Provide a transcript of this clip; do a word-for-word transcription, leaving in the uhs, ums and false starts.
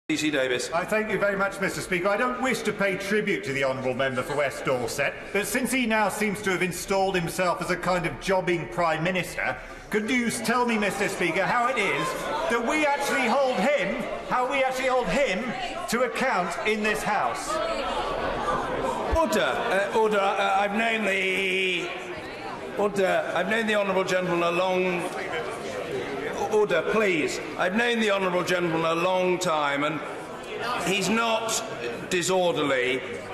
T C Davies. I thank you very much, Mister Speaker. I don't wish to pay tribute to the honourable member for West Dorset, but since he now seems to have installed himself as a kind of jobbing Prime Minister, could you tell me, Mister Speaker, how it is that we actually hold him, how we actually hold him to account in this House? Order, uh, order. Uh, I've known the order. I've known the honourable gentleman a long. Order, please. I've known the honourable gentleman a long time, and he's not disorderly.